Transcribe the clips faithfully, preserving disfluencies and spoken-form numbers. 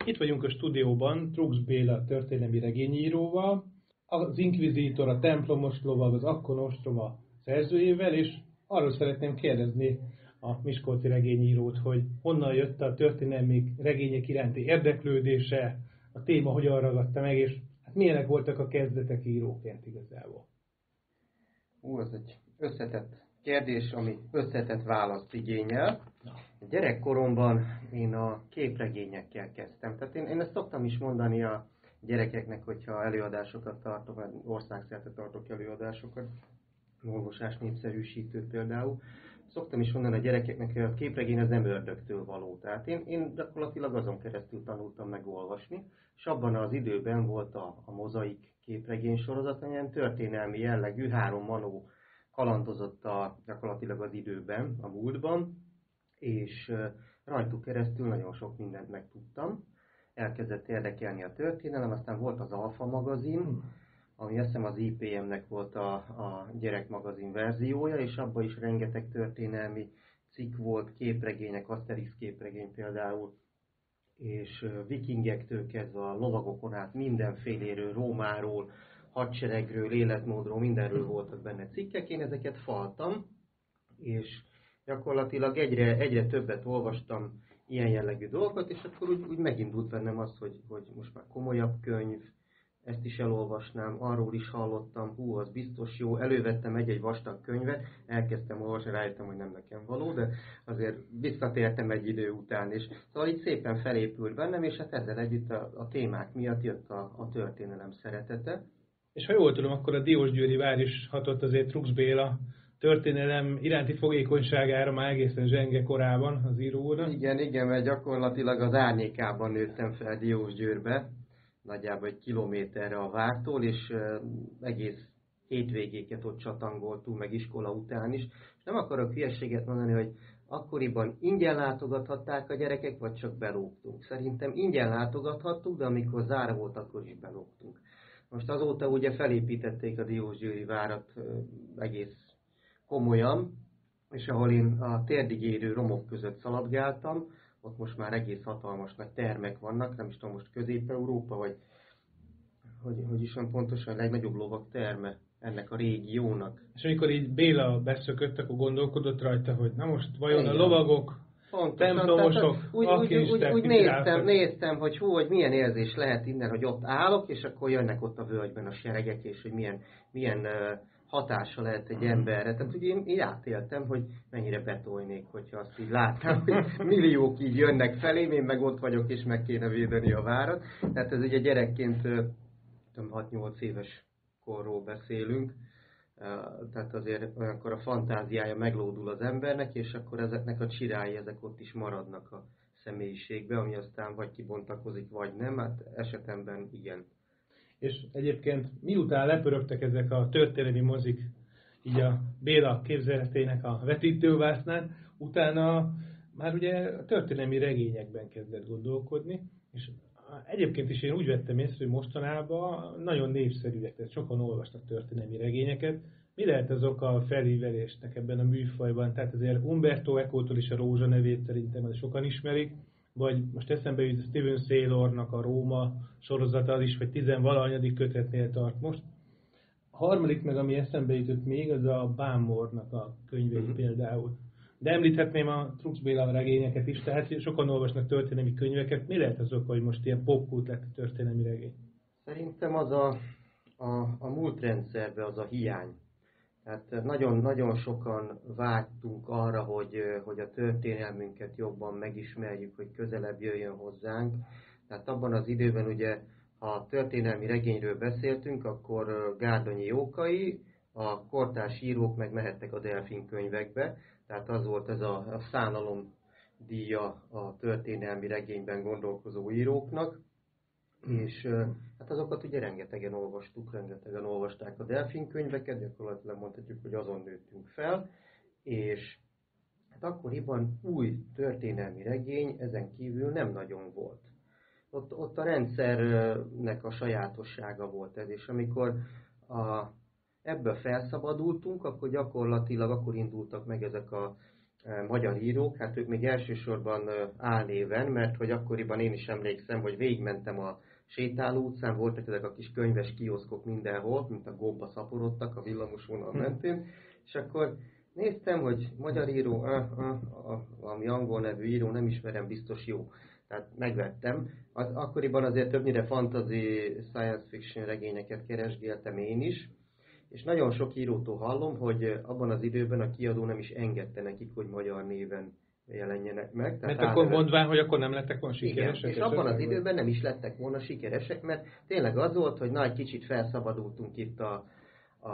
Itt vagyunk a stúdióban Trux Béla történelmi regényíróval, az inkvizítor, a templomos lovag, az Akkon ostroma szerzőjével, és arról szeretném kérdezni a miskolci regényírót, hogy honnan jött a történelmi regények iránti érdeklődése, a téma hogyan ragadta meg, és hát milyenek voltak a kezdetek íróként igazából. Ú, ez egy összetett kérdés, ami összetett választ igényel. Gyerekkoromban én a képregényekkel kezdtem. Tehát én, én ezt szoktam is mondani a gyerekeknek, hogyha előadásokat tartok, vagy országszerte tartok előadásokat, olvasás népszerűsítő például. Szoktam is mondani a gyerekeknek, hogy a képregény az nem ördögtől való. Tehát én, én gyakorlatilag azon keresztül tanultam meg olvasni, és abban az időben volt a, a mozaik képregény sorozat, ilyen történelmi jellegű, három manó kalandozott a, gyakorlatilag az időben, a múltban, és rajtuk keresztül nagyon sok mindent megtudtam. Elkezdett érdekelni a történelem, aztán volt az Alfa magazin, ami azt hiszem az i pé em-nek volt a, a gyerekmagazin verziója, és abban is rengeteg történelmi cikk volt, képregények, Asterix képregény például, és vikingektől kezdve a lovagokon át mindenféléről, Rómáról, hadseregről, életmódról, mindenről voltak benne cikkek. Én ezeket faltam, és gyakorlatilag egyre, egyre többet olvastam ilyen jellegű dolgokat, és akkor úgy, úgy megindult bennem az, hogy, hogy most már komolyabb könyv, ezt is elolvasnám, arról is hallottam, hú, az biztos jó, elővettem egy-egy vastag könyvet, elkezdtem olvasni, rájöttem, hogy nem nekem való, de azért visszatértem egy idő után, és szóval így szépen felépült bennem, és hát ezzel együtt a, a témák miatt jött a, a történelem szeretete. És ha jól tudom, akkor a Diósgyőri vár is hatott azért Trux Béla történelem iránti fogékonyságára már egészen zsenge korában az íróra. Igen, igen, mert gyakorlatilag az árnyékában nőttem fel Diósgyőrbe, nagyjából egy kilométerre a vártól, és egész hétvégéket ott csatangoltunk, meg iskola után is. És nem akarok hülyeséget mondani, hogy akkoriban ingyen látogathatták a gyerekek, vagy csak belógtunk. Szerintem ingyen látogathattuk, de amikor zárva volt, akkor is belógtunk. Most azóta ugye felépítették a Diósgyőri várat egész komolyan, és ahol én a térdig érő romok között szaladgáltam, ott most már egész hatalmas nagy termek vannak, nem is tudom, most Közép-Európa, vagy hogy, hogy is van pontosan, a legnagyobb lovak terme ennek a régiónak. És amikor így Béla beszökött, akkor gondolkodott rajta, hogy na most vajon igen, a lovagok, pontosan, templomosok, úgy, úgy, úgy, úgy, úgy néztem, néztem, hogy hú, hogy milyen érzés lehet innen, hogy ott állok, és akkor jönnek ott a völgyben a seregek, és hogy milyen, milyen uh, hatása lehet egy emberre. Tehát ugye én így átéltem, hogy mennyire betolnék, hogyha azt így látnám, hogy milliók így jönnek felém, én meg ott vagyok, és meg kéne védeni a várat. Tehát ez ugye gyerekként, tudom, hat-nyolc éves korról beszélünk, tehát azért olyankor a fantáziája meglódul az embernek, és akkor ezeknek a csirái, ezek ott is maradnak a személyiségbe, ami aztán vagy kibontakozik, vagy nem, hát esetemben igen. És egyébként miután lepörögtek ezek a történelmi mozik, így a Béla képzeletének a vetítővásznán, utána már ugye a történelmi regényekben kezdett gondolkodni, és egyébként is én úgy vettem észre, hogy mostanában nagyon népszerűek, tehát sokan olvastak történelmi regényeket. Mi lehet az oka a felívelésnek ebben a műfajban? Tehát azért Umberto Eco-tól is a Rózsa nevét szerintem sokan ismerik, vagy most eszembe jut Stephen Saylornak a Róma sorozata, az is, hogy tizenvalahanyadik kötetnél tart most. A harmadik meg, ami eszembe jutott még, az a Bámornak a könyvei mm-hmm. például. De említhetném a Trux Béla regényeket is, tehát sokan olvasnak történelmi könyveket. Mi lehet az oka, hogy most ilyen popkult lett a történelmi regény? Szerintem az a, a, a múlt rendszerben az a hiány. Tehát nagyon-nagyon sokan vágytunk arra, hogy, hogy a történelmünket jobban megismerjük, hogy közelebb jöjjön hozzánk. Tehát abban az időben ugye, ha történelmi regényről beszéltünk, akkor Gárdonyi Jókai, a kortárs írók meg mehettek a Delfin könyvekbe. Tehát az volt ez a, a szánalom díja a történelmi regényben gondolkozó íróknak. És hát azokat ugye rengetegen olvastuk, rengetegen olvasták a Delfin könyveket, gyakorlatilag mondhatjuk, hogy azon nőttünk fel, és hát akkoriban új történelmi regény ezen kívül nem nagyon volt. Ott, ott a rendszernek a sajátossága volt ez, és amikor a, ebből felszabadultunk, akkor gyakorlatilag akkor indultak meg ezek a magyar írók, hát ők még elsősorban álnéven, mert hogy akkoriban én is emlékszem, hogy végigmentem a Sétáló utcán, voltak ezek a kis könyves kioszkok mindenhol, mint a gomba szaporodtak a villamosvonal mentén, és akkor néztem, hogy magyar író, ah, ah, ah, valami angol nevű író, nem ismerem, biztos jó. Tehát megvettem. Az, akkoriban azért többnyire fantasy, science fiction regényeket keresgéltem én is, és nagyon sok írótól hallom, hogy abban az időben a kiadó nem is engedte nekik, hogy magyar néven jelenjenek meg. Tehát mert akkor mondván, hogy akkor nem lettek volna sikeresek? Igen, és abban az időben nem is lettek volna sikeresek, mert tényleg az volt, hogy na, egy kicsit felszabadultunk itt a, a,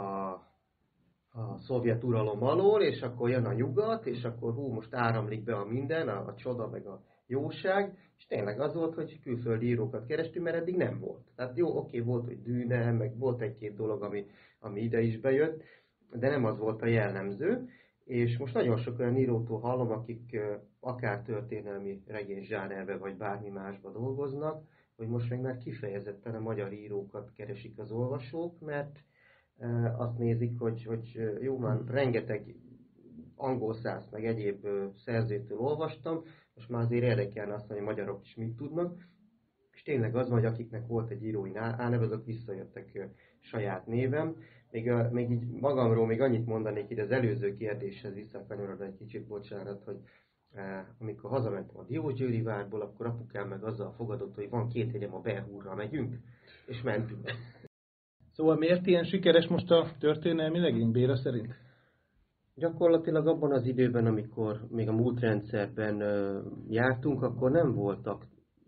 a szovjet uralom alól, és akkor jön a nyugat, és akkor hú, most áramlik be a minden, a, a csoda meg a jóság, és tényleg az volt, hogy külföldi írókat kerestünk, mert eddig nem volt. Tehát jó, oké, volt, hogy Dűne, meg volt egy-két dolog, ami, ami ide is bejött, de nem az volt a jellemző. És most nagyon sok olyan írótól hallom, akik akár történelmi regényzsánerbe, vagy bármi másba dolgoznak, hogy most meg már kifejezetten a magyar írókat keresik az olvasók, mert azt nézik, hogy, hogy jó, már rengeteg angol száz, meg egyéb szerzőtől olvastam, most már azért érdekelne azt, hogy a magyarok is mit tudnak, és tényleg az van, hogy akiknek volt egy írói álneve, azok visszajöttek saját névem. Még, a, még így magamról még annyit mondanék így az előző kérdéshez visszakanyarodva egy kicsit, bocsánat, hogy eh, amikor hazamentem a Diósgyőri várból, akkor apukám meg azzal fogadott, hogy van két hegyem, a Berhúrra megyünk, és mentünk. Szóval miért ilyen sikeres most a történelmi legény Béla szerint? Gyakorlatilag abban az időben, amikor még a múltrendszerben uh, jártunk, akkor nem voltak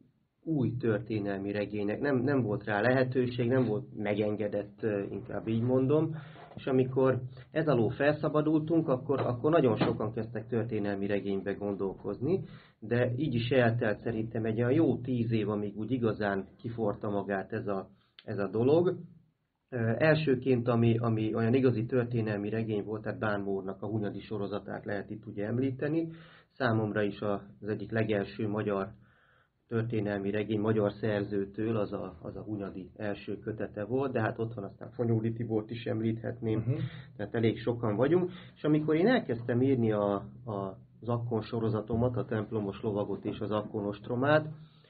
új történelmi regények, nem, nem volt rá lehetőség, nem volt megengedett, inkább így mondom, és amikor ez alól felszabadultunk, akkor, akkor nagyon sokan kezdtek történelmi regénybe gondolkozni, de így is eltelt szerintem egy olyan jó tíz év, amíg úgy igazán kiforta magát ez a, ez a dolog. Elsőként, ami, ami olyan igazi történelmi regény volt, tehát Bán Mórnak a Hunyadi sorozatát lehet itt ugye említeni. Számomra is az egyik legelső magyar történelmi regény magyar szerzőtől, az a, az a Hunyadi első kötete volt, de hát ott van aztán Fonyódi Tibort is említhetném, uh-huh. Tehát elég sokan vagyunk. És amikor én elkezdtem írni a, a, az Akkon sorozatomat, a Templomos lovagot és az Akkon ostromát,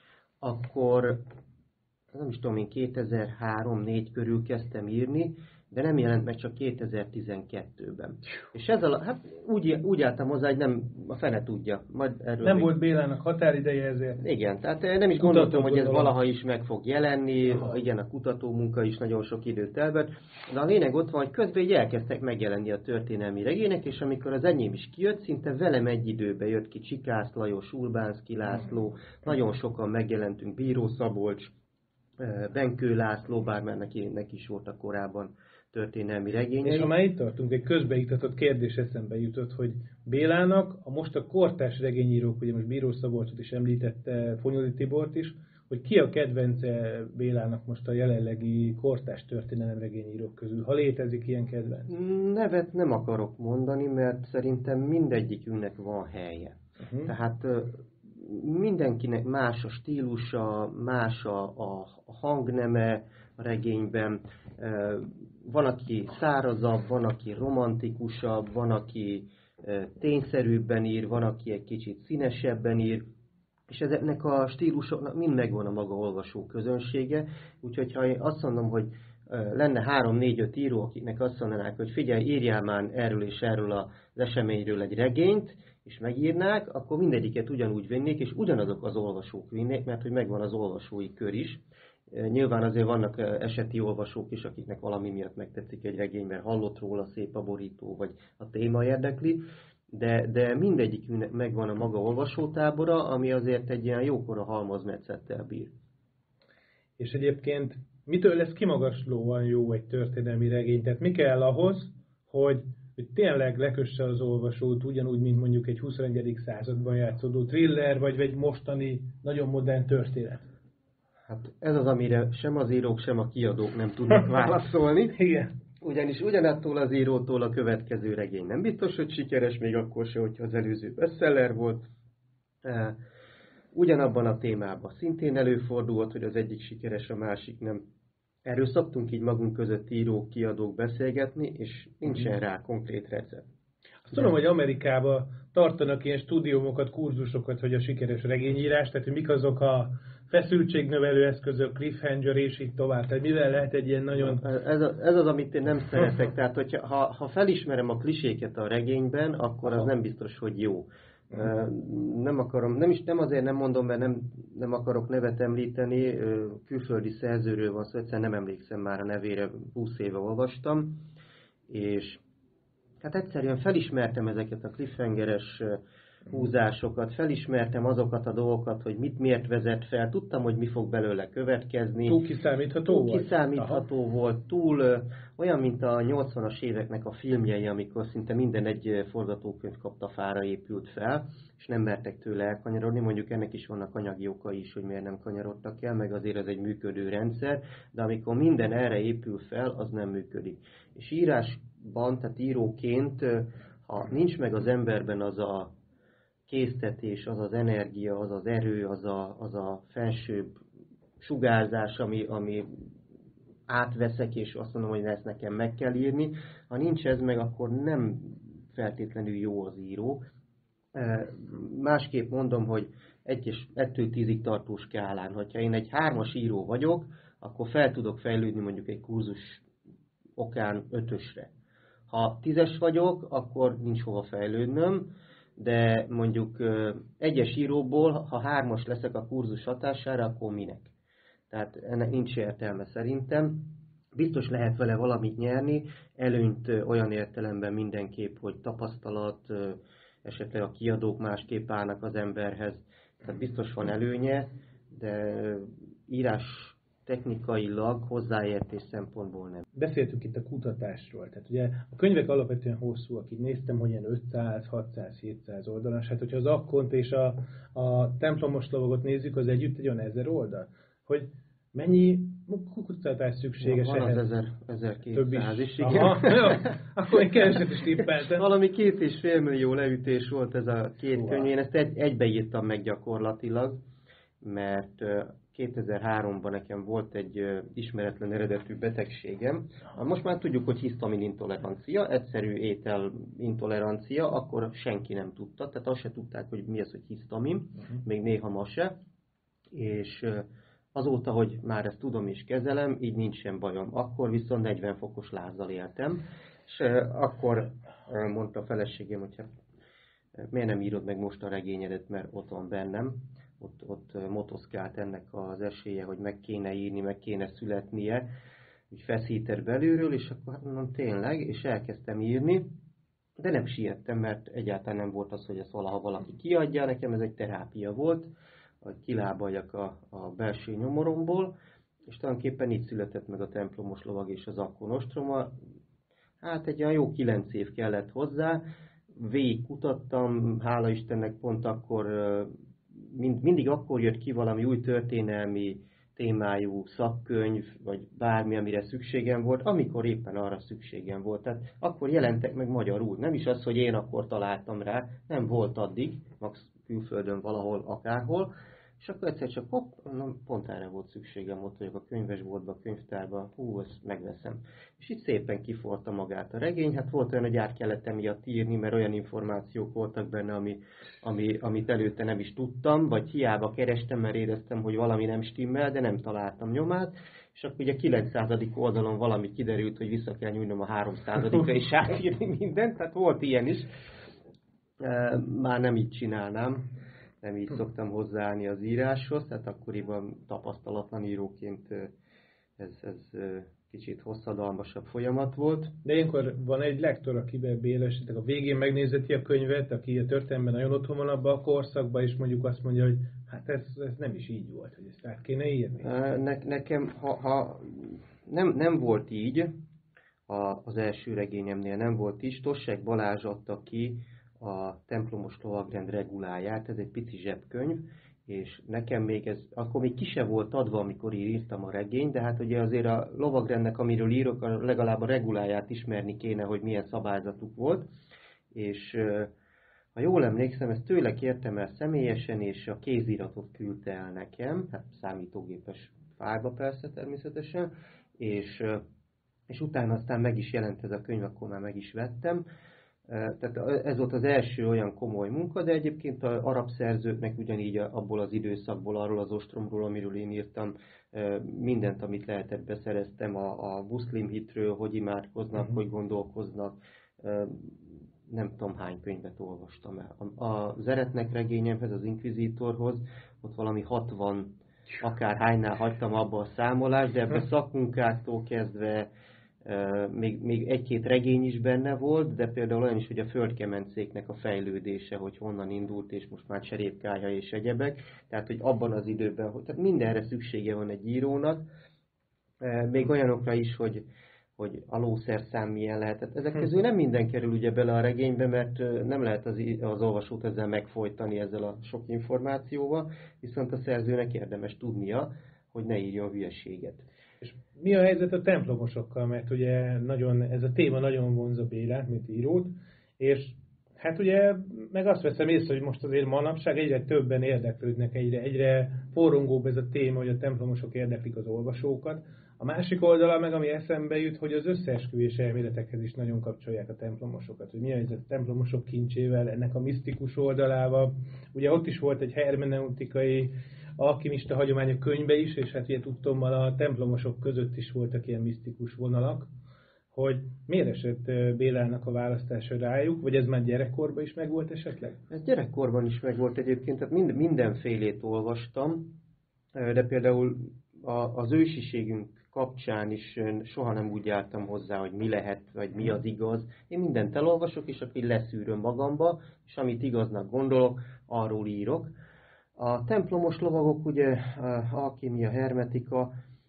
akkor nem is tudom, én kétezer-három-négy körül kezdtem írni, de nem jelent meg csak kétezer-tizenkettőben. És ezzel, hát úgy, úgy álltam hozzá, hogy nem, a fene tudja. Majd erről nem még... volt Bélának határideje ezért. Igen, tehát nem is gondoltam, hogy ez valaha is meg fog jelenni. Aha. Igen, a kutatómunka is nagyon sok időt elvett. De a lényeg ott van, hogy közben így elkezdtek megjelenni a történelmi regények, és amikor az enyém is kijött, szinte velem egy időben jött ki Csikász Lajos, Urbánszky László, nagyon sokan megjelentünk, Bíró Szabolcs, Benkő László, bár már neki, neki is voltak korábban történelmi regényei. És ha már itt tartunk, egy közbeiktatott kérdés eszembe jutott, hogy Bélának, a most a kortárs regényírók, ugye most Bíró Szabolcsot is említette, Fonyódi Tibort is, hogy ki a kedvence Bélának most a jelenlegi kortárs történelem regényírók közül, ha létezik ilyen kedvenc? Nevet nem akarok mondani, mert szerintem mindegyikünknek van helye. Uh-huh. Tehát mindenkinek más a stílusa, más a, a, a hangneme a regényben. Van, aki szárazabb, van, aki romantikusabb, van, aki tényszerűbben ír, van, aki egy kicsit színesebben ír, és ezeknek a stílusoknak mind megvan a maga olvasó közönsége, úgyhogy ha én azt mondom, hogy lenne három-négy-öt író, akiknek azt mondanák, hogy figyelj, írjál már erről és erről az eseményről egy regényt, és megírnák, akkor mindegyiket ugyanúgy vennék, és ugyanazok az olvasók vinnék, mert hogy megvan az olvasói kör is. Nyilván azért vannak eseti olvasók is, akiknek valami miatt megtetszik egy regény, mert hallott róla, szép a borító, vagy a téma érdekli, de, de mindegyikünknek megvan a maga olvasótábora, ami azért egy ilyen jókora halmazmetszettel bír. És egyébként mitől lesz kimagaslóan jó egy történelmi regény? Tehát mi kell ahhoz, hogy, hogy tényleg lekösse az olvasót, ugyanúgy, mint mondjuk egy huszonegyedik században játszódó thriller, vagy egy mostani, nagyon modern történet? Hát ez az, amire sem az írók, sem a kiadók nem tudnak válaszolni. Igen. Ugyanis ugyanattól az írótól a következő regény nem biztos, hogy sikeres, még akkor se, hogyha az előző bestseller volt. Ugyanabban a témában szintén előfordulhat, hogy az egyik sikeres, a másik nem. Erről szoktunk így magunk között írók, kiadók beszélgetni, és nincsen rá konkrét recept. Tudom, hogy Amerikában tartanak ilyen stúdiumokat, kurzusokat, hogy a sikeres regényírás, tehát hogy mik azok a feszültségnövelő eszközök, cliffhanger és így tovább. Tehát mivel lehet egy ilyen nagyon... Ez, a, ez az, amit én nem szeretek. Tehát, hogyha, ha, ha felismerem a kliséket a regényben, akkor az nem biztos, hogy jó. Nem akarom, nem is nem azért nem mondom, mert nem, nem akarok nevet említeni, külföldi szerzőről van szó, egyszerűen nem emlékszem már a nevére, húsz éve olvastam, és hát egyszerűen felismertem ezeket a cliffhangeres húzásokat, felismertem azokat a dolgokat, hogy mit miért vezet fel, tudtam, hogy mi fog belőle következni. Túl kiszámítható túl volt? kiszámítható Aha. volt, túl olyan, mint a nyolcvanas éveknek a filmjei, amikor szinte minden egy forgatókönyv kaptafára épült fel, és nem mertek tőle elkanyarodni, mondjuk ennek is vannak anyagi okai is, hogy miért nem kanyarodtak el, meg azért ez egy működő rendszer, de amikor minden erre épül fel, az nem működik. És írásban, tehát íróként, ha nincs meg az emberben az a késztetés, az az energia, az az erő, az a, az a felsőbb sugárzás, ami, ami átveszek, és azt mondom, hogy ezt nekem meg kell írni. Ha nincs ez meg, akkor nem feltétlenül jó az író. Másképp mondom, hogy egyes, ettől tízig tartó skálán. Ha én egy hármas író vagyok, akkor fel tudok fejlődni mondjuk egy kurzus okán ötösre. Ha tízes vagyok, akkor nincs hova fejlődnöm, de mondjuk egyes íróból, ha hármas leszek a kurzus hatására, akkor minek? Tehát ennek nincs értelme szerintem. Biztos lehet vele valamit nyerni, előnyt olyan értelemben mindenképp, hogy tapasztalat, esetleg a kiadók másképp állnak az emberhez. Tehát biztos van előnye, de írás technikailag, hozzáértés szempontból nem. Beszéltünk itt a kutatásról, tehát ugye a könyvek alapvetően hosszúak, így néztem, hogy ilyen ötszáz, hatszáz, hétszáz oldalas, hát hogyha az Akkont és a, a templomos lovagot nézzük, az együtt egy olyan ezer oldal, hogy mennyi kutatás szükséges van ehhez? az ezerkétszáz is, igen. Aha, akkor én keveset is tippeltem. Valami két és fél millió leütés volt ez a két wow. könyv, én ezt egy, egybeírtam meg gyakorlatilag, mert kétezer-háromban nekem volt egy ismeretlen eredetű betegségem. Most már tudjuk, hogy hisztamin intolerancia, egyszerű étel intolerancia, akkor senki nem tudta, tehát azt se tudták, hogy mi az, hogy hisztamin, uh-huh. még néha ma se. És azóta, hogy már ezt tudom és kezelem, így nincsen bajom. Akkor viszont negyven fokos lázzal éltem, és akkor mondta a feleségem, hogy hát, miért nem írod meg most a regényedet, mert ott van bennem. Ott, ott motoszkált ennek az esélye, hogy meg kéne írni, meg kéne születnie, úgy feszített belülről, és akkor hát mondom, tényleg, és elkezdtem írni, de nem siettem, mert egyáltalán nem volt az, hogy ezt valaha valaki kiadja, nekem ez egy terápia volt, hogy kilábaljak a, a belső nyomoromból, és tulajdonképpen így született meg a templomos lovag és az Akkon ostroma. Hát egy olyan jó kilenc év kellett hozzá, végig kutattam, hála Istennek pont akkor Mind, mindig akkor jött ki valami új történelmi témájú szakkönyv, vagy bármi, amire szükségem volt, amikor éppen arra szükségem volt. Tehát akkor jelentek meg magyarul. Nem is az, hogy én akkor találtam rá, nem volt addig, max külföldön valahol, akárhol, és akkor egyszer csak hopp, pont erre volt szükségem, ott vagyok a könyvesboltba, a könyvtárba, hú, ezt megveszem. És itt szépen kiforta magát a regény, hát volt olyan, hogy át kellett emiatt írni, mert olyan információk voltak benne, ami, ami, amit előtte nem is tudtam, vagy hiába kerestem, mert éreztem, hogy valami nem stimmel, de nem találtam nyomát. És akkor ugye a kilencszázadik oldalon valami kiderült, hogy vissza kell nyújnom a háromszázadikra és átírni mindent, tehát volt ilyen is. Már nem így csinálnám. Nem így szoktam hozzáállni az íráshoz, tehát akkoriban tapasztalatlan íróként ez, ez kicsit hosszadalmasabb folyamat volt. De ilyenkor van egy lektor, akivel bélesítek, a végén megnézeti a könyvet, aki a történelemben nagyon otthon van abban a korszakban, és mondjuk azt mondja, hogy hát ez, ez nem is így volt, hogy ezt át kéne írni. Ne, nekem, ha, ha nem, nem volt így, a, az első regényemnél nem volt így, Tossek Balázs adta ki a templomos lovagrend reguláját, ez egy pici zsebkönyv, és nekem még ez, akkor még ki se volt adva, amikor írtam a regényt, de hát ugye azért a lovagrendnek, amiről írok, legalább a reguláját ismerni kéne, hogy milyen szabályzatuk volt, és ha jól emlékszem, ezt tőle kértem el személyesen, és a kéziratot küldte el nekem, hát számítógépes fájlba persze természetesen, és, és utána aztán meg is jelent ez a könyv, akkor már meg is vettem. Tehát ez volt az első olyan komoly munka, de egyébként az arab szerzőknek ugyanígy abból az időszakból, arról az ostromról, amiről én írtam, mindent, amit lehetett, beszereztem a, a muszlim hitről, hogy imádkoznak, uh-huh. hogy gondolkoznak. Nem tudom hány könyvet olvastam el. Az Eretnek regényemhez, az Inkvizítorhoz, ott valami hatvan akárhánynál hagytam abba a számolást, de ebbe szakmunkáktól kezdve Még, még egy-két regény is benne volt, de például olyan is, hogy a földkemencéknek a fejlődése, hogy honnan indult, és most már cserépkálya és egyebek. Tehát, hogy abban az időben, hogy, tehát mindenre szüksége van egy írónak. Még olyanokra is, hogy, hogy a lószerszám milyen lehetett. Ezek közül nem minden kerül ugye bele a regénybe, mert nem lehet az, az olvasót ezzel megfojtani, ezzel a sok információval, viszont a szerzőnek érdemes tudnia, hogy ne írjon hülyeséget. És mi a helyzet a templomosokkal, mert ugye nagyon, ez a téma nagyon vonza Bélát, mint írót, és hát ugye meg azt veszem észre, hogy most azért manapság egyre többen érdeklődnek, egyre, egyre forrongóbb ez a téma, hogy a templomosok érdeklik az olvasókat. A másik oldala meg, ami eszembe jut, hogy az összeesküvés elméletekhez is nagyon kapcsolják a templomosokat, hogy mi a helyzet a templomosok kincsével, ennek a misztikus oldalával. Ugye ott is volt egy hermeneutikai alkimista hagyomány a könyvbe is, és hát ugye tudtommal a templomosok között is voltak ilyen misztikus vonalak, hogy miért esett Bélának a választása rájuk, vagy ez már gyerekkorban is megvolt esetleg? Ez gyerekkorban is megvolt egyébként, tehát mind, mindenfélét olvastam, de például az ősiségünk kapcsán is soha nem úgy álltam hozzá, hogy mi lehet, vagy mi az igaz. Én mindent elolvasok, és akkor leszűröm magamba, és amit igaznak gondolok, arról írok. A templomos lovagok, ugye, alkímia, hermetika,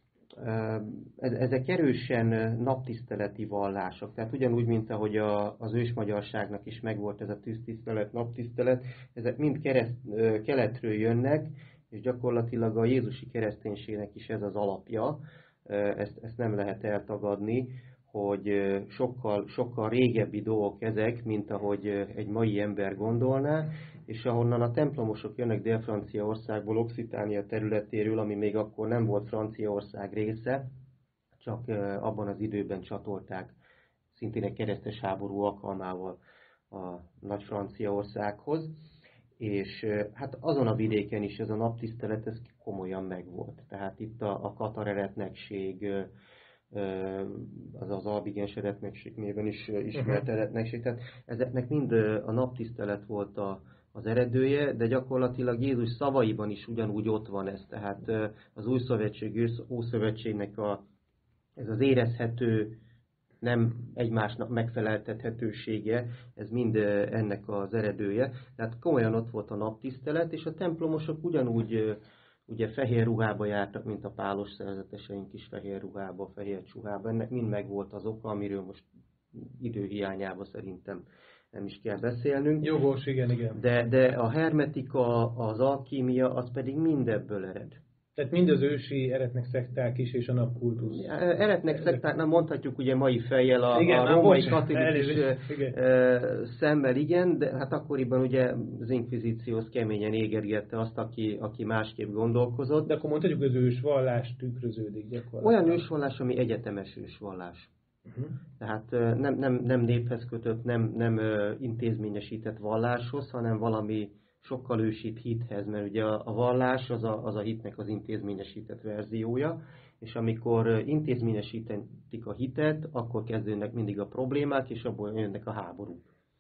ezek erősen naptiszteleti vallások. Tehát ugyanúgy, mint ahogy a, az ősmagyarságnak is megvolt ez a tűztisztelet, naptisztelet, ezek mind kereszt, keletről jönnek, és gyakorlatilag a jézusi kereszténységnek is ez az alapja. Ezt, ezt nem lehet eltagadni, hogy sokkal, sokkal régebbi dolgok ezek, mint ahogy egy mai ember gondolná, és ahonnan a templomosok jönnek Dél-Franciaországból, Occitánia területéről, ami még akkor nem volt Franciaország része, csak abban az időben csatolták szintén egy keresztes háború alkalmával a nagy Franciaországhoz, és hát azon a vidéken is ez a naptisztelet, ez komolyan megvolt. Tehát itt a, a katar eretnekség, az az albigens eretnekség néven is ismert uh-huh. eretnekség, tehát ezeknek mind a naptisztelet volt a, az eredője, de gyakorlatilag Jézus szavaiban is ugyanúgy ott van ez, tehát az új szövetség, Ószövetségnek a, ez az érezhető, nem egymásnak megfeleltethetősége, ez mind ennek az eredője. Tehát komolyan ott volt a naptisztelet, és a templomosok ugyanúgy ugye fehér ruhába jártak, mint a pálos szerzeteseink is fehér ruhába, fehér csuhába. Ennek mind megvolt az oka, amiről most időhiányában szerintem nem is kell beszélnünk. Jogos, igen, igen. De, de a hermetika, az alkímia, az pedig mindebből ered. Tehát mind az ősi eretnek szekták is, és a napkultusz. Eretnek szekták, nem mondhatjuk ugye mai fejjel a, igen, a római katolikus szemmel, igen, de hát akkoriban ugye az inkvizícióhoz keményen égergette azt, aki, aki másképp gondolkozott. De akkor mondhatjuk, az ősvallás tükröződik gyakorlatilag. Olyan ősvallás, ami egyetemes ősvallás. Uh-huh. Tehát nem, nem, nem néphez kötött, nem, nem intézményesített valláshoz, hanem valami sokkal ősibb hithez, mert ugye a, a vallás az a, az a hitnek az intézményesített verziója, és amikor intézményesítik a hitet, akkor kezdődnek mindig a problémák, és abból jönnek a háborúk.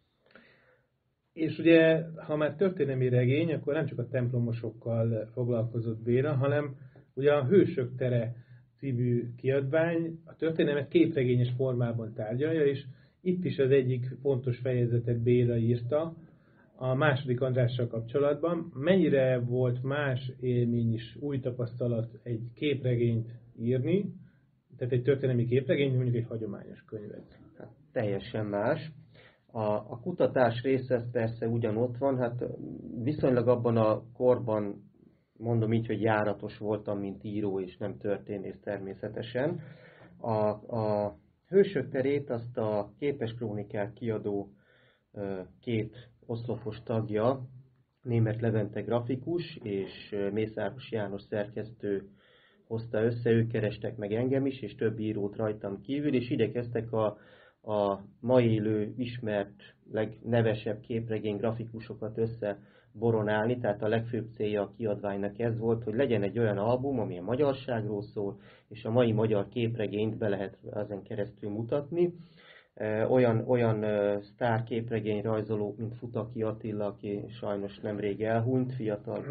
És ugye, ha már történelmi regény, akkor nem csak a templomosokkal foglalkozott Béla, hanem ugye a Hősök tere című kiadvány a történelmet képregényes formában tárgyalja, és itt is az egyik fontos fejezetet Béla írta, a második Andrással kapcsolatban. Mennyire volt más élmény is, új tapasztalat egy képregényt írni, tehát egy történelmi képregényt, mondjuk egy hagyományos könyvet? Hát, teljesen más. A, a kutatás része ez persze ugyanott van, hát viszonylag abban a korban, mondom így, hogy járatos voltam, mint író, és nem történész természetesen. A, a Hősök terét azt a Képes Krónikák kiadó két oszlopos tagja, Németh Levente grafikus és Mészáros János szerkesztő hozta össze, ők kerestek meg engem is, és több írót rajtam kívül, és igyekeztek a, a mai élő, ismert, legnevesebb képregény grafikusokat összeboronálni, tehát a legfőbb célja a kiadványnak ez volt, hogy legyen egy olyan album, ami a magyarságról szól, és a mai magyar képregényt be lehet ezen keresztül mutatni. Olyan, olyan sztár képregény rajzolók, mint Futaki Attila, aki sajnos nemrég elhunyt, fiatal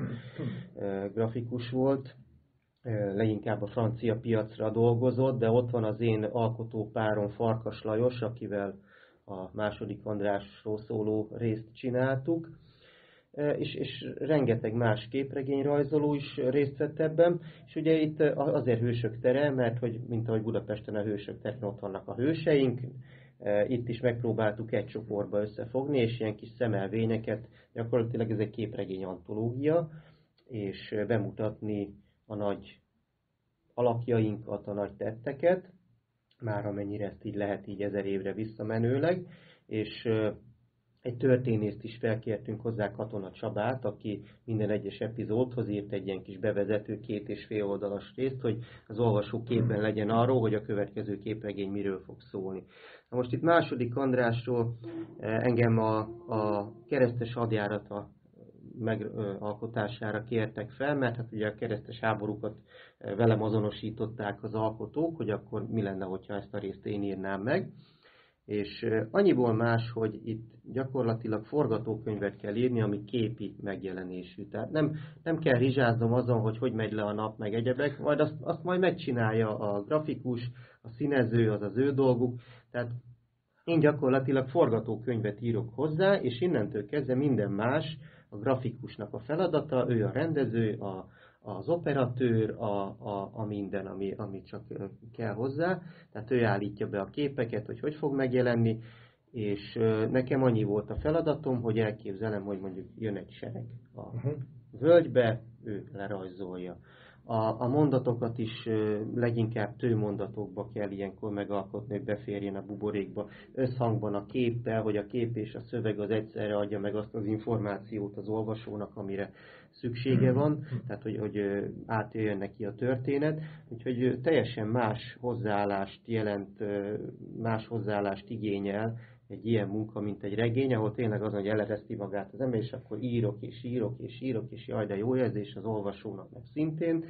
grafikus volt, leginkább a francia piacra dolgozott, de ott van az én alkotópárom Farkas Lajos, akivel a második Andrásról szóló részt csináltuk, és, és rengeteg más képregényrajzoló is részt vett ebben, és ugye itt azért Hősök tere, mert hogy, mint ahogy Budapesten a Hősök terén ott vannak a hőseink, itt is megpróbáltuk egy csoportba összefogni, és ilyen kis szemelvényeket, gyakorlatilag ez egy képregény antológia, és bemutatni a nagy alakjainkat, a nagy tetteket, már amennyire ezt így lehet így ezer évre visszamenőleg, és egy történészt is felkértünk hozzá, Katona Csabát, aki minden egyes epizódhoz írt egy ilyen kis bevezető, két és fél oldalas részt, hogy az olvasó képben legyen arról, hogy a következő képregény miről fog szólni. Na most itt második Andrásról engem a, a keresztes hadjárata megalkotására kértek fel, mert hát ugye a keresztes háborúkat velem azonosították az alkotók, hogy akkor mi lenne, hogyha ezt a részt én írnám meg. És annyiból más, hogy itt gyakorlatilag forgatókönyvet kell írni, ami képi megjelenésű. Tehát nem, nem kell rizsáznom azon, hogy hogy megy le a nap, meg egyebek, majd azt, azt majd megcsinálja a grafikus, a színező, az az ő dolguk. Tehát én gyakorlatilag forgatókönyvet írok hozzá, és innentől kezdve minden más a grafikusnak a feladata, ő a rendező, a, az operatőr, a, a, a minden, ami, ami csak kell hozzá. Tehát ő állítja be a képeket, hogy hogy fog megjelenni, és nekem annyi volt a feladatom, hogy elképzelem, hogy mondjuk jön egy sereg a völgybe, ő lerajzolja. A, a mondatokat is leginkább tőmondatokba kell ilyenkor megalkotni, hogy beférjen a buborékba, összhangban a képpel, hogy a kép és a szöveg az egyszerre adja meg azt az információt az olvasónak, amire szüksége van, tehát hogy, hogy átjöjjön neki a történet. Úgyhogy teljesen más hozzáállást jelent, más hozzáállást igényel egy ilyen munka, mint egy regény, ahol tényleg az, hogy elereszti magát az ember, és akkor írok, és írok, és írok, és jaj, de jó érzés az olvasónak meg szintén.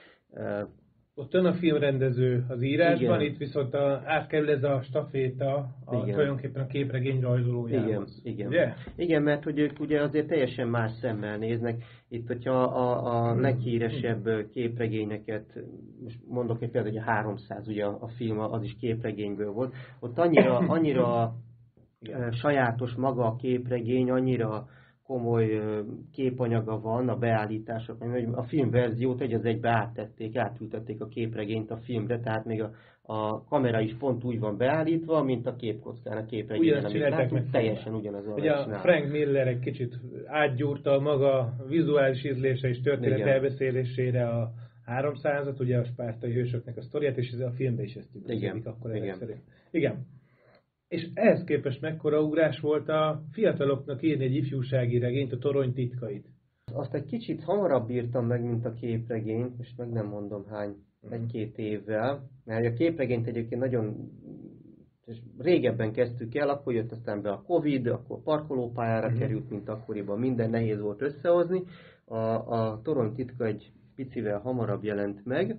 Ott ön a filmrendező az írásban, igen. Itt viszont a, átkerül ez a staféta a, tulajdonképpen a képregény rajzolójához. Igen, igen. Ugye? Igen, mert hogy ők ugye azért teljesen más szemmel néznek. Itt, hogyha a, a leghíresebb képregényeket, most mondok egy példát, hogy a háromszáz, ugye a, a film az is képregényből volt, ott annyira, annyira sajátos maga a képregény, annyira komoly képanyaga van a beállítások, hogy a filmverziót egy az egybe áttették, átültették a képregényt a filmre, tehát még a, a kamera is pont úgy van beállítva, mint a képkockán a képregényen, amit látunk, teljesen ugyanaz. Ugye a Frank Miller egy kicsit átgyúrta maga vizuális ízlése és történet igen. elbeszélésére a háromszázat, ugye a spártai hősöknek a sztoriát, és ez a filmben is ezt üdvözlik akkor ezek szerint. Igen. És ehhez képest mekkora ugrás volt a fiataloknak írni egy ifjúsági regényt, a Torony titkait? Azt egy kicsit hamarabb írtam meg, mint a képregényt, most meg nem mondom hány, egy-két évvel, mert a képregényt egyébként nagyon régebben kezdtük el, akkor jött aztán be a Covid, akkor parkolópályára uh-huh. került, mint akkoriban, minden nehéz volt összehozni. A, a Torony titka egy picivel hamarabb jelent meg,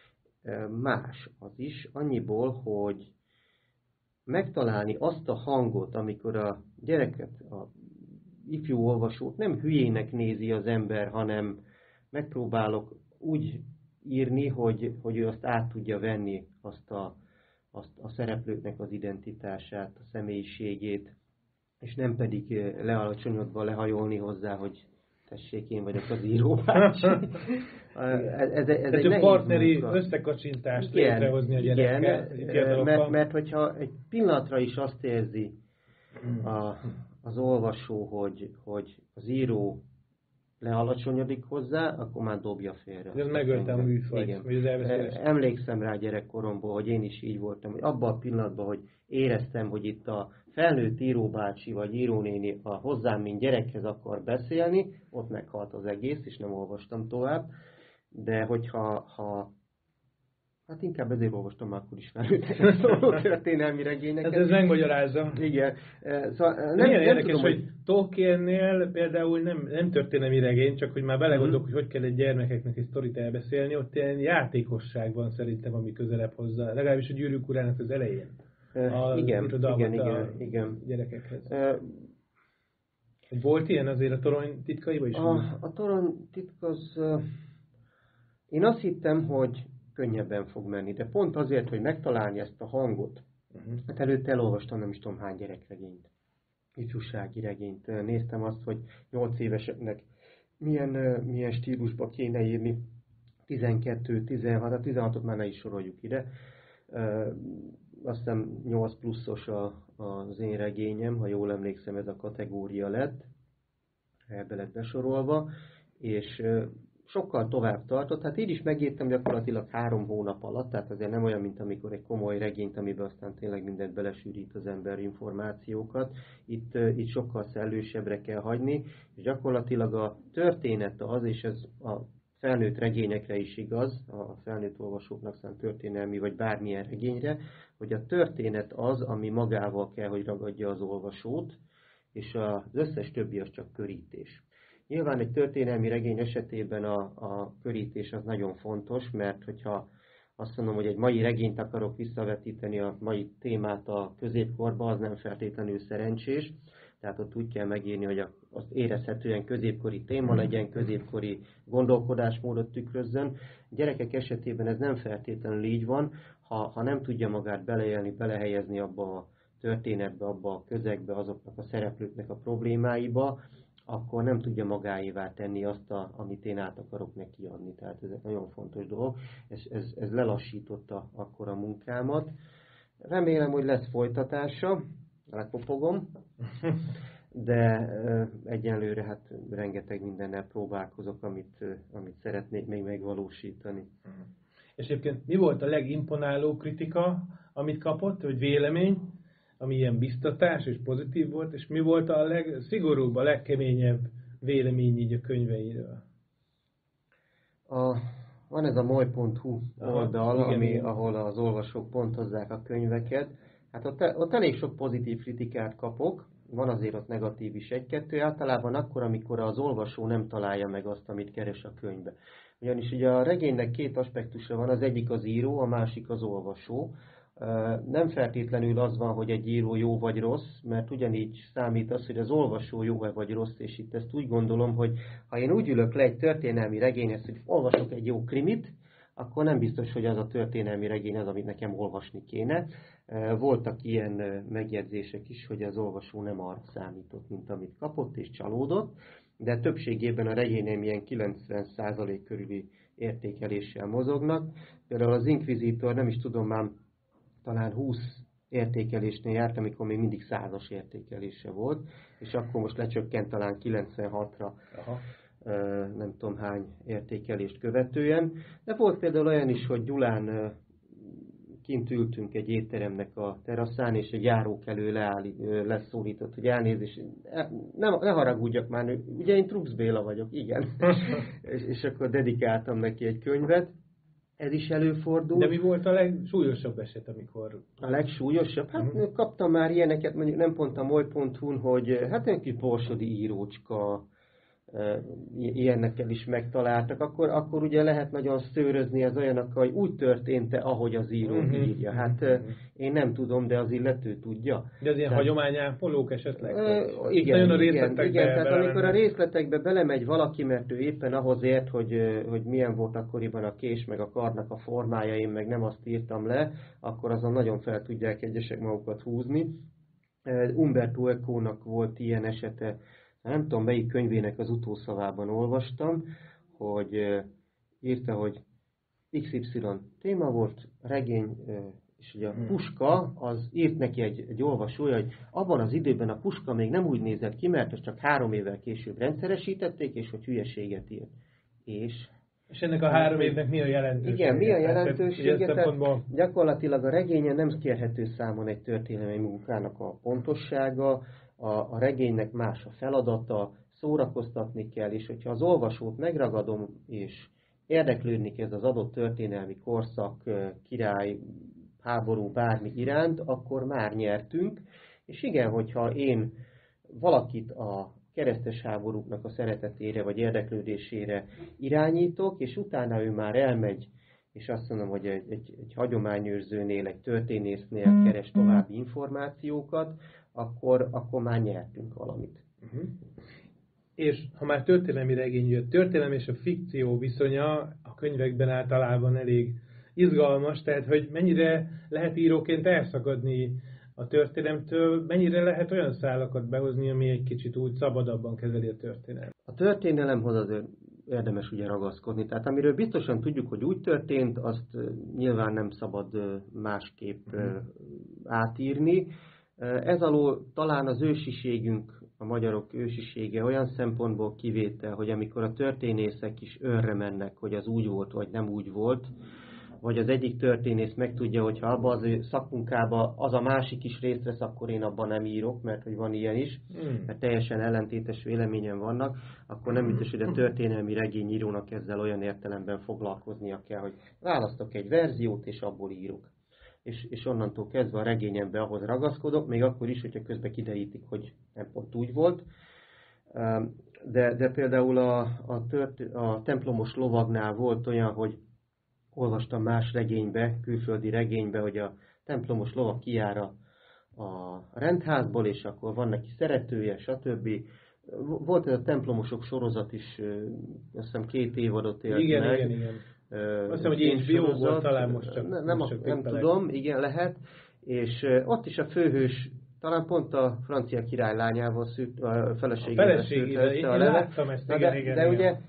más az is, annyiból, hogy megtalálni azt a hangot, amikor a gyereket, a ifjú olvasót nem hülyének nézi az ember, hanem megpróbálok úgy írni, hogy, hogy ő azt át tudja venni, azt a, azt a szereplőknek az identitását, a személyiségét, és nem pedig lealacsonyodva lehajolni hozzá, hogy tessék, én vagyok az íróbácsi. ez, ez, ez egy nehéz partneri munka. Összekacsintást igen, létrehozni a gyerekkel. Igen, mert, mert hogyha egy pillanatra is azt érzi a, az olvasó, hogy, hogy az író lealacsonyodik hozzá, akkor már dobja félre. Ez megölte a műfajt, vagy az elveszélés. Emlékszem rá gyerekkoromból, hogy én is így voltam, hogy abban a pillanatban, hogy éreztem, hogy itt a felnőtt íróbácsi vagy írónéni a hozzám, mint gyerekhez akar beszélni, ott meghalt az egész, és nem olvastam tovább. De hogyha ha Hát inkább ezért olvastam már akkor is felnőtteknek szóló történelmi regényeket. Hát ez megmagyarázza. Igen. Szóval nem, milyen nem érdekes, tudom, hogy, hogy Tolkiennél például nem, nem történelmi regény, csak hogy már belegondolok, mm-hmm. hogy hogy kell egy gyermekeknek egy sztorit elbeszélni, ott ilyen játékosság van szerintem, ami közelebb hozzá, legalábbis a Gyűrűk urának az elején. A igen, igen, igen, igen. Gyerekekhez. Uh, Volt ilyen azért a Torony titkaiban is? A, a Torony titka az... Uh, én azt hittem, hogy könnyebben fog menni, de pont azért, hogy megtalálni ezt a hangot, uh-huh. hát előtte elolvastam nem is tudom hány gyerekregényt, ifjúsági regényt. Néztem azt, hogy nyolc éveseknek milyen, milyen stílusba kéne írni, tizenkettő, tizenhat, a tizenhatot már ne is soroljuk ide. Azt hiszem nyolc pluszos a, az én regényem, ha jól emlékszem, ez a kategória lett, ebbe lett besorolva, és sokkal tovább tartott. Hát így is megírtam gyakorlatilag három hónap alatt, tehát azért nem olyan, mint amikor egy komoly regényt, amiben aztán tényleg mindent belesűrít az ember információkat. Itt, itt sokkal szellősebbre kell hagyni, és gyakorlatilag a történet az, és ez a felnőtt regényekre is igaz, a felnőtt olvasóknak szánt történelmi vagy bármilyen regényre, hogy a történet az, ami magával kell, hogy ragadja az olvasót, és az összes többi az csak körítés. Nyilván egy történelmi regény esetében a, a körítés az nagyon fontos, mert hogyha azt mondom, hogy egy mai regényt akarok visszavetíteni, a mai témát a középkorba, az nem feltétlenül szerencsés. Tehát ott úgy kell megírni, hogy az érezhetően középkori téma legyen, középkori gondolkodásmódot tükrözzön. Gyerekek esetében ez nem feltétlenül így van, ha, ha nem tudja magát beleélni, belehelyezni abba a történetbe, abba a közegbe, azoknak a szereplőknek a problémáiba, akkor nem tudja magáévá tenni azt, a, amit én át akarok neki adni. Tehát ez egy nagyon fontos dolog. Ez, ez, ez lelassította akkor a munkámat. Remélem, hogy lesz folytatása. Lekopogom. De egyenlőre hát rengeteg mindennel próbálkozok, amit, amit szeretnék még megvalósítani. És egyébként mi volt a legimponáló kritika, amit kapott, vagy vélemény, ami ilyen biztatás és pozitív volt, és mi volt a legszigorúbb, a legkeményebb vélemény így a könyveiről? A, van ez a moly pont hu oldal, Aha, ami, ahol az olvasók pontozzák a könyveket. Hát ott, ott elég sok pozitív kritikát kapok, van azért ott negatív is egy-kettő, általában akkor, amikor az olvasó nem találja meg azt, amit keres a könyvbe. Ugyanis ugye a regénynek két aspektusa van, az egyik az író, a másik az olvasó. Nem feltétlenül az van, hogy egy író jó vagy rossz, mert ugyanígy számít az, hogy az olvasó jó-e vagy rossz, és itt ezt úgy gondolom, hogy ha én úgy ülök le egy történelmi regényhez, hogy olvasok egy jó krimit, akkor nem biztos, hogy az a történelmi regény az, amit nekem olvasni kéne. Voltak ilyen megjegyzések is, hogy az olvasó nem arra számított, mint amit kapott, és csalódott, de többségében a regényem ilyen kilencven százalék körüli értékeléssel mozognak. Például az Inquisitor, nem is tudom már, talán húsz értékelésnél járt, amikor még mindig százas értékelése volt, és akkor most lecsökkent talán kilencvenhatra. Aha. Nem tudom hány értékelést követően. De volt például olyan is, hogy Gyulán kint ültünk egy étteremnek a teraszán, és egy járókelő leállít, leszólított, hogy elnézést, ne, ne haragudjak már, ugye én Trux Béla vagyok, igen. és, és akkor dedikáltam neki egy könyvet. Ez is előfordul. De mi volt a legsúlyosabb eset, amikor... A legsúlyosabb? Hát uh-huh. kaptam már ilyeneket, mondjuk nem pont a moly pont hu-n, hogy hát egy kis borsodi írócska, ilyenekkel is megtaláltak, akkor, akkor ugye lehet nagyon szőrözni az olyanokkal, hogy úgy történt-e, ahogy az író uh-huh. írja. Hát uh-huh. én nem tudom, de az illető tudja. De az ilyen tehát, hagyományápolók esetleg? Uh, igen, a igen, igen tehát amikor a részletekbe belemegy valaki, mert ő éppen ahhoz ért, hogy, hogy milyen volt akkoriban a kés, meg a karnak a formája, én meg nem azt írtam le, akkor azon nagyon fel tudják egyesek magukat húzni. Umberto Eco-nak volt ilyen esete, nem tudom, melyik könyvének az utószavában olvastam, hogy írta, hogy iksz ipszilon téma volt, regény, és ugye a puska, az írt neki egy, egy olvasója, hogy abban az időben a puska még nem úgy nézett ki, mert ezt csak három évvel később rendszeresítették, és hogy hülyeséget írt. És... És ennek a három évnek mi a jelentősége? Igen, mi a jelentősége? Tehát, tehát gyakorlatilag a regényen nem kérhető számon egy történelmi munkának a pontossága, A, a regénynek más a feladata, szórakoztatni kell, és hogyha az olvasót megragadom, és, érdeklődni kezd az adott történelmi korszak, király, háború, bármi iránt, akkor már nyertünk. És igen, hogyha én valakit a keresztes háborúknak a szeretetére vagy érdeklődésére irányítok, és utána ő már elmegy, és azt mondom, hogy egy, egy, egy hagyományőrzőnél, egy történésznél keres további információkat, akkor, akkor már nyertünk valamit. Uh-huh. És ha már történelmi regény jött, történelem és a fikció viszonya a könyvekben általában elég izgalmas, tehát hogy mennyire lehet íróként elszakadni a történelemtől, mennyire lehet olyan szálakat behozni, ami egy kicsit úgy szabadabban kezeli a történelmet. A történelemhoz azért érdemes ugye ragaszkodni. Tehát amiről biztosan tudjuk, hogy úgy történt, azt nyilván nem szabad másképp átírni. Ez alól talán az ősiségünk, a magyarok ősisége olyan szempontból kivétel, hogy amikor a történészek is őrre mennek, hogy az úgy volt, vagy nem úgy volt, vagy az egyik történész megtudja, hogy ha abban az ő szakmunkában az a másik is részt vesz, akkor én abban nem írok, mert hogy van ilyen is, hmm. mert teljesen ellentétes véleményen vannak, akkor nem biztos, hogy a történelmi regényírónak ezzel olyan értelemben foglalkoznia kell, hogy választok egy verziót, és abból írok. És, és onnantól kezdve a regényembe ahhoz ragaszkodok, még akkor is, hogyha közben kiderítik, hogy nem pont úgy volt. De, de például a, a, tört, a templomos lovagnál volt olyan, hogy olvastam más regénybe, külföldi regénybe, hogy a templomos lovag kijár a, a rendházból, és akkor van neki szeretője, stb. Volt ez a templomosok sorozat is, azt hiszem két évadot élt igen, meg. Igen, igen, Azt hiszem, hogy én jó volt, talán most csak Nem, nem, most csak nem tudom, igen, lehet. És ott is a főhős, talán pont a francia király lányával szült, a feleségével szült össze a leve. Ezt, igen, de, igen, de igen. ugye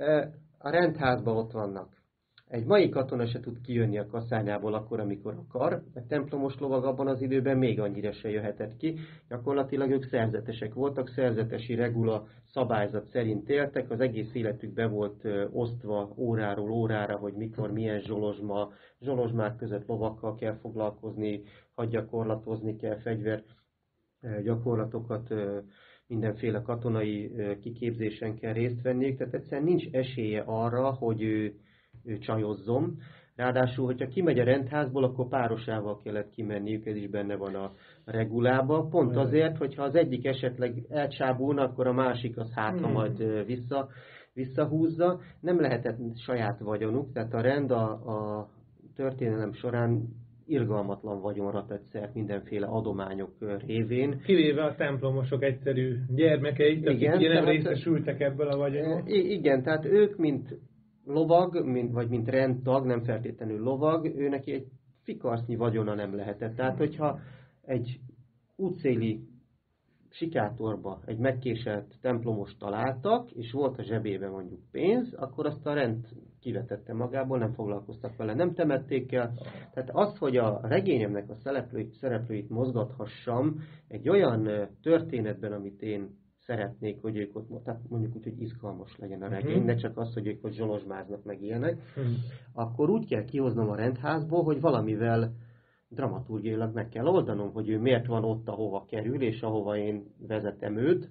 a rendházban ott vannak. Egy mai katona se tud kijönni a kaszányából akkor, amikor akar, a templomos lovag abban az időben még annyira se jöhetett ki. Gyakorlatilag ők szerzetesek voltak, szerzetesi regula szabályzat szerint éltek, az egész életük be volt osztva óráról órára, hogy mikor milyen zsolozsma, zsolozsmák között lovakkal kell foglalkozni, hadgyakorlatozni kell, fegyver gyakorlatokat, mindenféle katonai kiképzésen kell részt venniük, tehát egyszerűen nincs esélye arra, hogy ő csajozzom. Ráadásul, hogyha kimegy a rendházból, akkor párosával kellett kimenniük, ez is benne van a regulában. Pont azért, hogyha az egyik esetleg elcsábulna, akkor a másik az hátra majd vissza, visszahúzza. Nem lehetett saját vagyonuk, tehát a rend a, a történelem során irgalmatlan vagyonra tett szert mindenféle adományok révén. Kivéve a templomosok egyszerű gyermekeit, akik ugye nem részesültek ebből a vagyonból. Igen, tehát ők, mint lovag, mint, vagy mint rendtag, nem feltétlenül lovag, ő neki egy fikarsznyi vagyona nem lehetett. Tehát, hogyha egy útszéli sikátorba egy megkéselt templomos találtak, és volt a zsebében mondjuk pénz, akkor azt a rend kivetette magából, nem foglalkoztak vele, nem temették el. Tehát az, hogy a regényemnek a szereplőit, szereplőit mozgathassam egy olyan történetben, amit én szeretnék, hogy ők ott, tehát mondjuk úgy, hogy izgalmas legyen a regény, uh-huh. ne csak az, hogy ők ott zsolozsmáznak meg ilyenek, uh-huh. akkor úgy kell kihoznom a rendházból, hogy valamivel dramaturgiailag meg kell oldanom, hogy ő miért van ott, ahova kerül, és ahova én vezetem őt.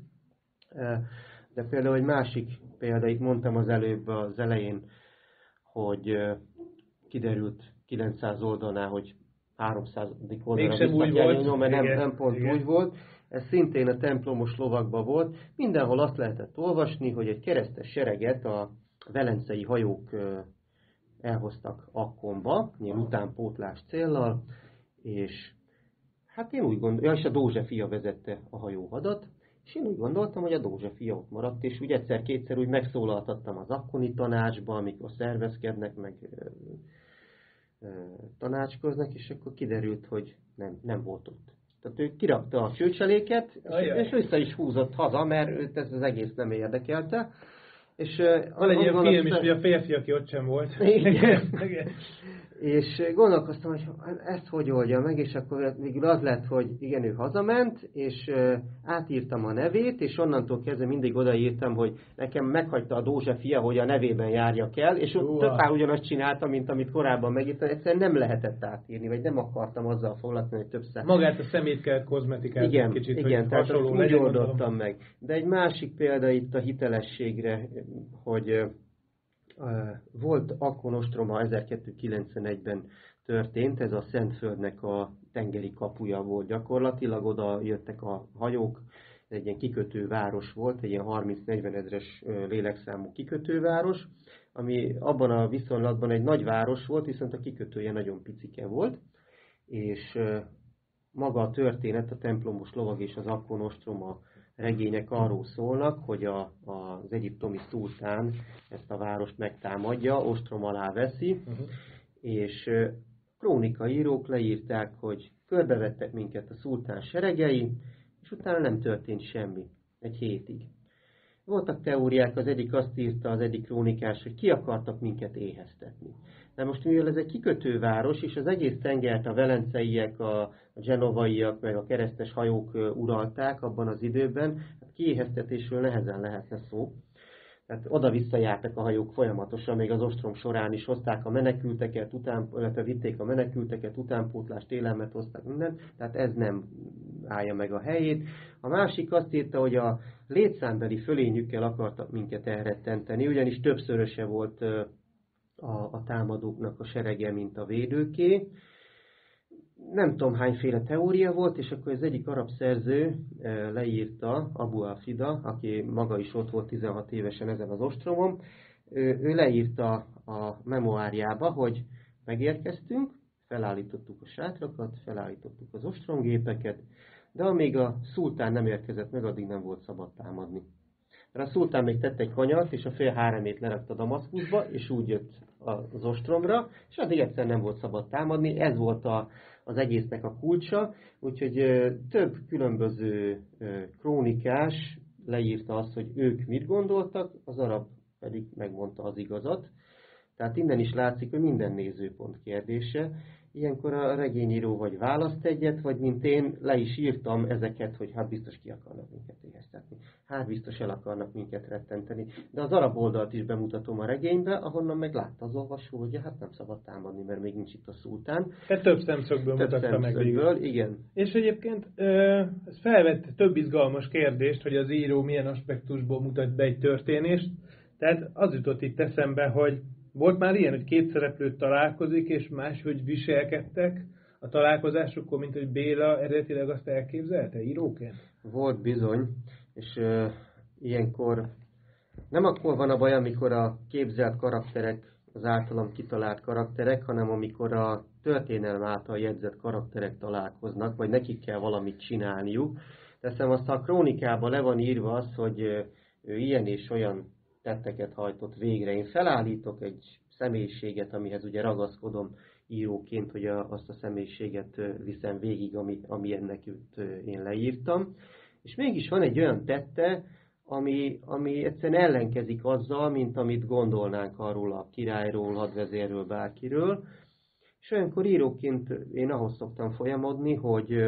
De például egy másik példa, itt mondtam az előbb az elején, hogy kiderült kilencszáz oldalnál, hogy háromszázadik oldalra visszakerülni, mert nem, nem pont igen. úgy volt. Ez szintén a templomos lovagban volt. Mindenhol azt lehetett olvasni, hogy egy keresztes sereget a velencei hajók elhoztak Akkonba, ilyen utánpótlás céllal, és hát én úgy gondolom, ja, és a Dózse fia vezette a hajóhadat, és én úgy gondoltam, hogy a Dózse fia ott maradt, és úgy egyszer-kétszer úgy megszólaltattam az akkoni tanácsba, amikor szervezkednek, meg ö, ö, tanácskoznak, és akkor kiderült, hogy nem, nem volt ott. Tehát ő kirakta a csőcseléket, és, és vissza is húzott haza, mert őt ez az egész nem érdekelte. És, van egy ilyen film is, hogy a férfi, aki ott sem volt. Igen. És gondolkoztam, hogy ezt hogy oldja meg, és akkor végül az lett, hogy igen, ő hazament, és átírtam a nevét, és onnantól kezdve mindig odaírtam, hogy nekem meghagyta a Dózse fia, hogy a nevében járjak el, és többá ugyanazt csináltam, mint amit korábban megírtam, egyszerűen nem lehetett átírni, vagy nem akartam azzal foglalkozni, hogy többször. Magát a szemét kell kozmetikálni igen, kicsit, igen, hogy tehát hasonló úgy legyen. Úgy oldottam meg. De egy másik példa itt a hitelességre, hogy volt Akkon ostroma ezerkétszázkilencvenegyben történt, ez a Szentföldnek a tengeri kapuja volt gyakorlatilag, oda jöttek a hajók, egy ilyen kikötőváros volt, egy ilyen harminc-negyven ezres lélekszámú kikötőváros, ami abban a viszonylatban egy nagy város volt, viszont a kikötője nagyon picike volt, és maga a történet, a templomos lovag és az Akkon ostroma regények arról szólnak, hogy a, az egyiptomi szultán ezt a várost megtámadja, ostrom alá veszi, uh-huh. és krónikaírók leírták, hogy körbevettek minket a szultán seregei, és utána nem történt semmi, egy hétig. Voltak teóriák, az egyik azt írta, az egyik krónikás, hogy ki akartak minket éheztetni. De most mivel ez egy kikötőváros, és az egész tengert a velenceiek, a genovaiak, meg a keresztes hajók uralták abban az időben, hát kiéheztetésről nehezen lehetne szó. Tehát oda-vissza jártak a hajók folyamatosan, még az ostrom során is hozták a menekülteket, után, illetve vitték a menekülteket, utánpótlást, élelmet hozták, minden, tehát ez nem állja meg a helyét. A másik azt írta, hogy a létszámbeli fölényükkel akartak minket elrettenteni, ugyanis többszöröse volt a, a támadóknak a serege, mint a védőké. Nem tudom hányféle teória volt, és akkor az egyik arab szerző leírta, Abu al-Fida, aki maga is ott volt tizenhat évesen ezen az ostromon, ő leírta a memoárjába, hogy megérkeztünk, felállítottuk a sátrakat, felállítottuk az ostromgépeket, de amíg a szultán nem érkezett meg, addig nem volt szabad támadni. Mert a szultán még tett egy kanyart, és a fél háromét lerakta Damaszkuszba, és úgy jött az ostromra, és addig egyszer nem volt szabad támadni. Ez volt a, az egésznek a kulcsa, úgyhogy több különböző krónikás leírta azt, hogy ők mit gondoltak, az arab pedig megmondta az igazat. Tehát innen is látszik, hogy minden nézőpont kérdése. Ilyenkor a regényíró vagy választ egyet, vagy mint én le is írtam ezeket, hogy hát biztos ki akarnak minket éheztetni. Hát biztos el akarnak minket rettenteni. De az arab oldalt is bemutatom a regénybe, ahonnan meg látta az olvasó, hogy hát nem szabad támadni, mert még nincs itt a szultán. Tehát több szemszögből több mutatta meg végül. Igen. És egyébként ez felvett több izgalmas kérdést, hogy az író milyen aspektusból mutat be egy történést. Tehát az jutott itt eszembe, hogy volt már ilyen, hogy két szereplő találkozik, és máshogy viselkedtek a találkozásukkor, mint hogy Béla eredetileg azt elképzelte íróként? Volt bizony, és uh, ilyenkor nem akkor van a baj, amikor a képzelt karakterek, az általam kitalált karakterek, hanem amikor a történelem által jegyzett karakterek találkoznak, vagy nekik kell valamit csinálniuk. Teszem azt, ha a krónikában le van írva az, hogy ő ilyen és olyan tetteket hajtott végre. Én felállítok egy személyiséget, amihez ugye ragaszkodom íróként, hogy a, azt a személyiséget viszem végig, ami, ami ennek őt én leírtam. És mégis van egy olyan tette, ami, ami egyszerűen ellenkezik azzal, mint amit gondolnánk arról a királyról, hadvezérről, bárkiről. És olyankor íróként én ahhoz szoktam folyamodni, hogy,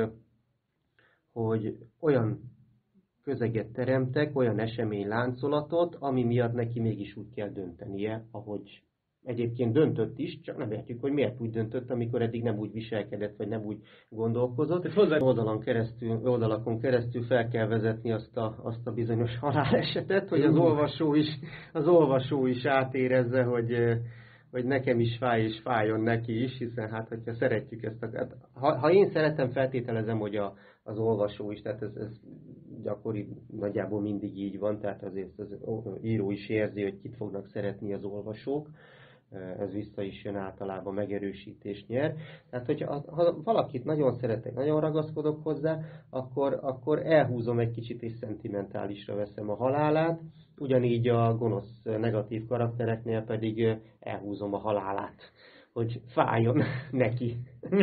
hogy olyan közeget teremtek, olyan eseményláncolatot, ami miatt neki mégis úgy kell döntenie, ahogy egyébként döntött is, csak nem értjük, hogy miért úgy döntött, amikor eddig nem úgy viselkedett, vagy nem úgy gondolkozott. És hozzá oldalon keresztül, oldalakon keresztül fel kell vezetni azt a, azt a bizonyos halálesetet, hogy az olvasó is, az olvasó is átérezze, hogy, hogy nekem is fáj, és fájjon neki is, hiszen hát, hogyha szeretjük ezt a... Hát, ha, ha én szeretem, feltételezem, hogy a, az olvasó is, tehát ez, ez gyakori, nagyjából mindig így van, tehát azért az író is érzi, hogy kit fognak szeretni az olvasók. Ez vissza is jön, általában megerősítést nyer. Tehát, hogyha ha valakit nagyon szeretek, nagyon ragaszkodok hozzá, akkor, akkor elhúzom egy kicsit és szentimentálisra veszem a halálát, ugyanígy a gonosz negatív karaktereknél pedig elhúzom a halálát, hogy fájjon neki.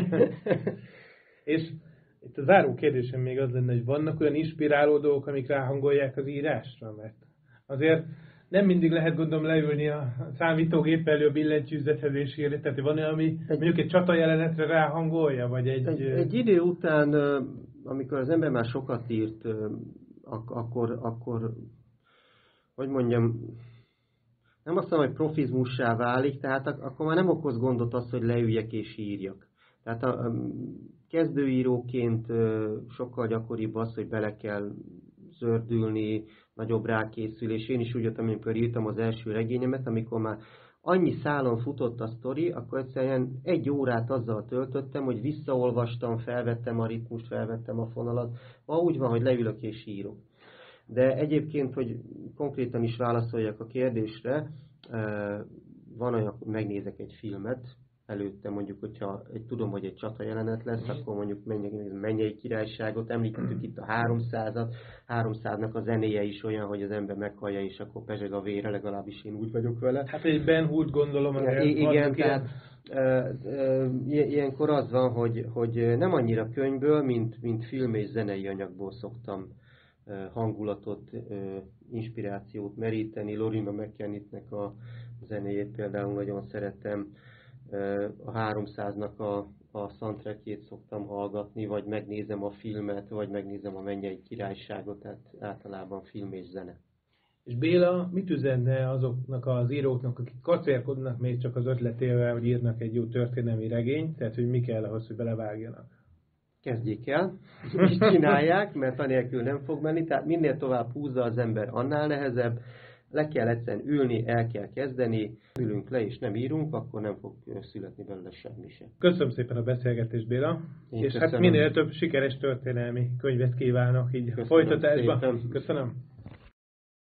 És itt a záró kérdésem még az lenne, hogy vannak olyan inspiráló dolgok, amik ráhangolják az írásra, mert azért nem mindig lehet, gondolom, leülni a számítógép elő a billentyűzethez és írni, tehát van olyan, ami egy, mondjuk egy csata jelenetre ráhangolja, vagy egy... Egy, egy idő után, amikor az ember már sokat írt, akkor, akkor hogy mondjam, nem azt mondom, hogy profizmussá válik, tehát akkor már nem okoz gondot az, hogy leüljek és írjak. Tehát a, a kezdőíróként sokkal gyakoribb az, hogy bele kell zördülni, nagyobb rákészülés. Én is úgy jöttem, amikor írtam az első regényemet, amikor már annyi szálon futott a sztori, akkor egyszerűen egy órát azzal töltöttem, hogy visszaolvastam, felvettem a ritmust, felvettem a fonalat. Ma úgy van, hogy leülök és írok. De egyébként, hogy konkrétan is válaszoljak a kérdésre, van olyan, hogy megnézek egy filmet, előtte mondjuk, hogyha egy, tudom, hogy egy csata jelenet lesz, akkor mondjuk menjek, Mennyei Királyságot, említettük itt a háromszázat, háromszáznak a zenéje is olyan, hogy az ember meghallja, és akkor pezseg a vére, legalábbis én úgy vagyok vele. Hát egy Ben Hurt gondolom. Ja, igen, tehát e, e, ilyenkor az van, hogy, hogy nem annyira könyvből, mint, mint film és zenei anyagból szoktam e, hangulatot, e, inspirációt meríteni. Lorimer McKennittnek a zenéjét például nagyon szeretem. A háromszáznak a, a soundtrackjét szoktam hallgatni, vagy megnézem a filmet, vagy megnézem a Mennyei Királyságot, tehát általában film és zene. És Béla, mit üzenne azoknak az íróknak, akik kacérkodnak még csak az ötletével, hogy írnak egy jó történelmi regényt, tehát hogy mi kell ahhoz, hogy belevágjanak? Kezdjék el, és csinálják, mert anélkül nem fog menni, tehát minél tovább húzza az ember, annál nehezebb. Le kell egyszerűen ülni, el kell kezdeni, ülünk le és nem írunk, akkor nem fog születni belőle semmi sem. Köszönöm szépen a beszélgetést, Béla, Én és köszönöm. hát minél több sikeres történelmi könyvet kívánok így a folytatásban. Köszönöm.